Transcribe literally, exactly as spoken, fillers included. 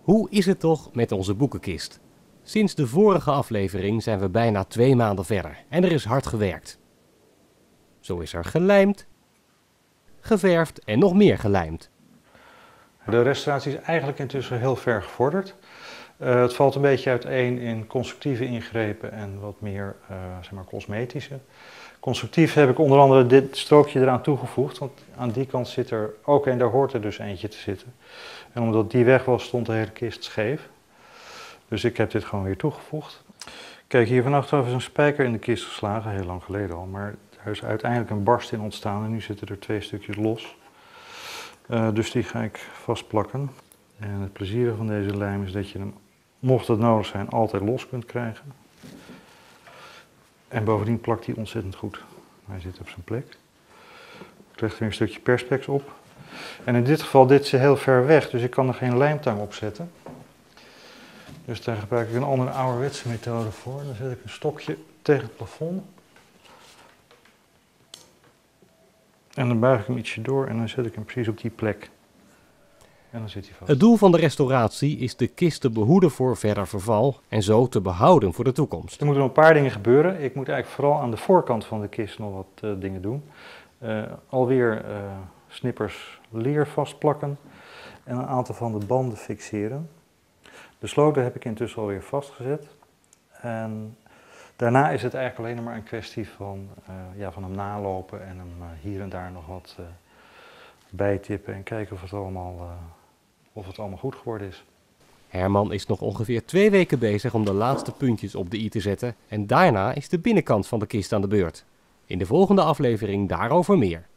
Hoe is het toch met onze boekenkist? Sinds de vorige aflevering zijn we bijna twee maanden verder en er is hard gewerkt. Zo is er gelijmd, geverfd en nog meer gelijmd. De restauratie is eigenlijk intussen heel ver gevorderd. Uh, het valt een beetje uiteen in constructieve ingrepen en wat meer uh, zeg maar cosmetische. Constructief heb ik onder andere dit strookje eraan toegevoegd, want aan die kant zit er ook een, daar hoort er dus eentje te zitten. En omdat die weg was, stond de hele kist scheef. Dus ik heb dit gewoon weer toegevoegd. Kijk, hier van achteraf is een spijker in de kist geslagen, heel lang geleden al. Maar er is uiteindelijk een barst in ontstaan en nu zitten er twee stukjes los. Uh, dus die ga ik vastplakken. En het plezierige van deze lijm is dat je hem, mocht het nodig zijn, altijd los kunt krijgen. En bovendien plakt hij ontzettend goed. Hij zit op zijn plek. Ik leg er weer een stukje perspex op. En in dit geval, dit is heel ver weg, dus ik kan er geen lijmtang op zetten. Dus daar gebruik ik een andere ouderwetse methode voor. Dan zet ik een stokje tegen het plafond. En dan buig ik hem ietsje door en dan zet ik hem precies op die plek. En dan zit hij vast. Het doel van de restauratie is de kist te behoeden voor verder verval en zo te behouden voor de toekomst. Er moeten nog een paar dingen gebeuren. Ik moet eigenlijk vooral aan de voorkant van de kist nog wat uh, dingen doen. Uh, alweer uh, snippers leer vastplakken en een aantal van de banden fixeren. De sloten heb ik intussen alweer vastgezet. En daarna is het eigenlijk alleen maar een kwestie van, uh, ja, van hem nalopen en hem uh, hier en daar nog wat uh, bijtippen en kijken of het, allemaal, uh, of het allemaal goed geworden is. Herman is nog ongeveer twee weken bezig om de laatste puntjes op de i te zetten en daarna is de binnenkant van de kist aan de beurt. In de volgende aflevering daarover meer.